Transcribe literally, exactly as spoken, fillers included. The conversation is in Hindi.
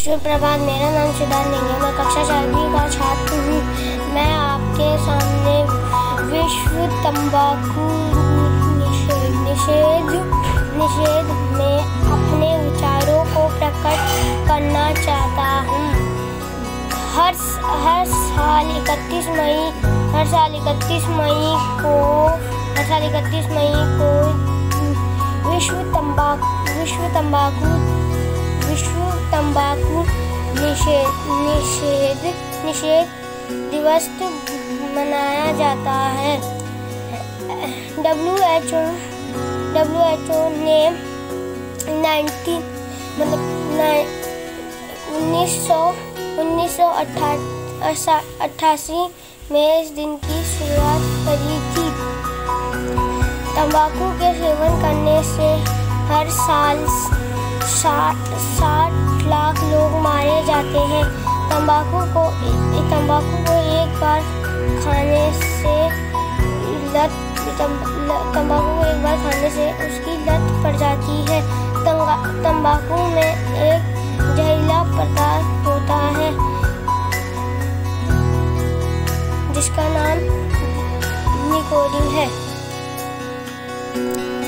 सुप्रभात, मेरा नाम सिद्धार्थ नेगी है। मैं कक्षा चारवीं का छात्र हूँ। मैं आपके सामने विश्व तंबाकू निषेध निषेध निषेध में अपने विचारों को प्रकट करना चाहता हूँ। हर हर साल इकतीस मई हर साल इकतीस मई को हर साल इकतीस मई को विश्व तंबाकू विश्व तंबाकू विश्व तंबाकू निषेध निषेध निषेध दिवस मनाया जाता है। W H O W H O ने नाइनटी मतलब उन्नीस सौ उन्नीस सौ अट्ठासी में इस दिन की शुरुआत करी थी। तंबाकू के सेवन करने से हर साल साठ लाख लोग मारे जाते हैं। तंबाकू को तंबाकू को एक बार खाने से लत तंबाकू को एक बार खाने से उसकी लत पड़ जाती है। तंबाकू में एक जहरीला पदार्थ होता है जिसका नाम निकोटीन है।